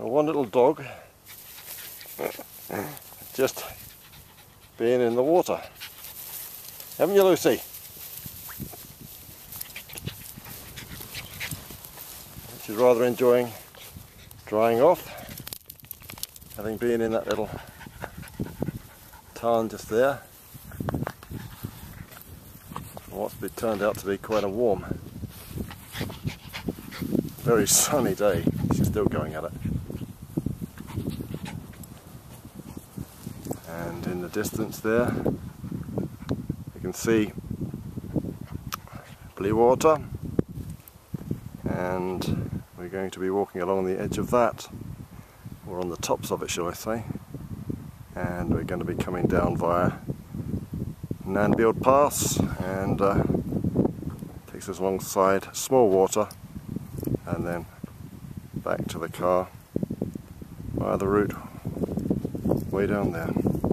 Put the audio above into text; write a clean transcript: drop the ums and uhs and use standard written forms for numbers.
one little dog just being in the water. Haven't you, Lucy? She's rather enjoying drying off, having been in that little tarn just there. What's turned out to be quite a warm, very sunny day. She's still going at it. And in the distance there, you can see blue water, and we're going to be walking along the edge of that, or on the tops of it, shall I say, and we're going to be coming down via Bield Pass, and takes us alongside small water and then back to the car via the route way down there.